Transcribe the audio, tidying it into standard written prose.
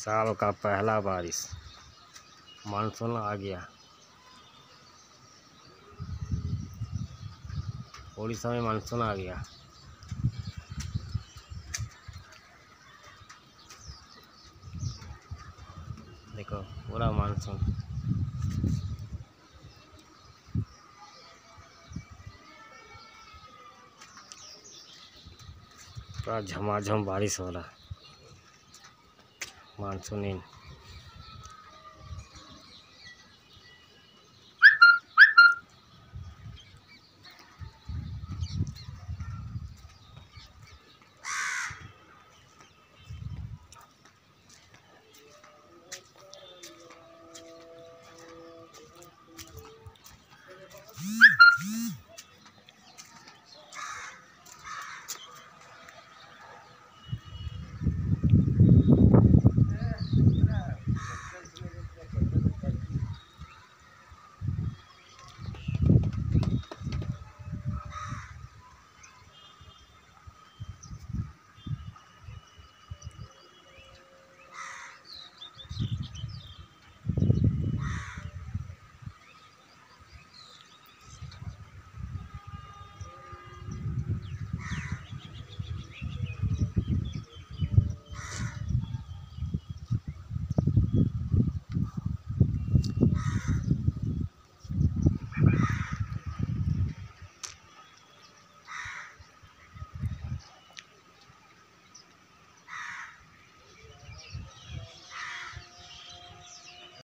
साल का पहला बारिश, मानसून आ गया। उड़ीसा में मानसून आ गया। देखो पूरा मानसून। पूरा झमाझम बारिश हो रहा, मानसून